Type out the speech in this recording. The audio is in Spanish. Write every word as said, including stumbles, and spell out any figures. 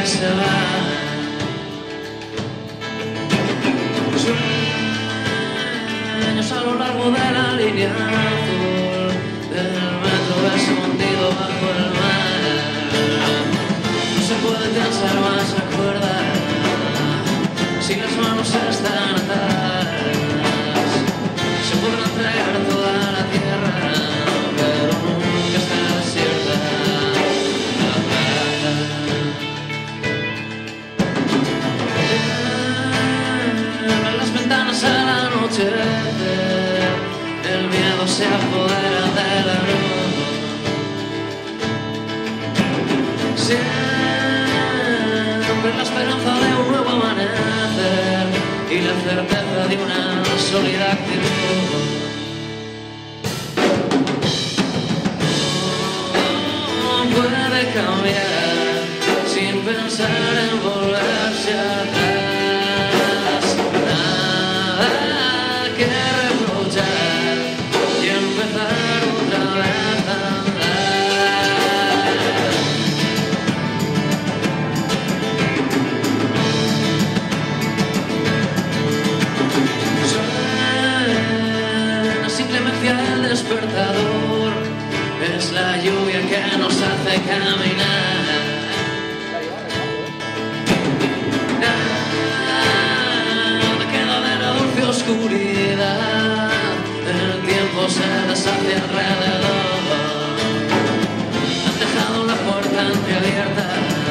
se va. Sueños a lo largo de la línea azul del metro escondido bajo el mar. No se puede tensar más la cuerda si las manos están atadas. Se puede entregar toda la tierra, pero nunca está desierta. Abren las ventanas al anochecer, el miedo se apodera de la luz. Siempre la esperanza de un nuevo amanecer y la certeza de una sólida actitud. Puede cambiar sin pensar en volverse atrás. Nada que reprochar y empezar otra vez a andar. Suena sin clemencia el despertador, es la lluvia que nos hace caminar. Nada queda de la dulce oscuridad, el tiempo se deshace alrededor. Han dejado la puerta entreabierta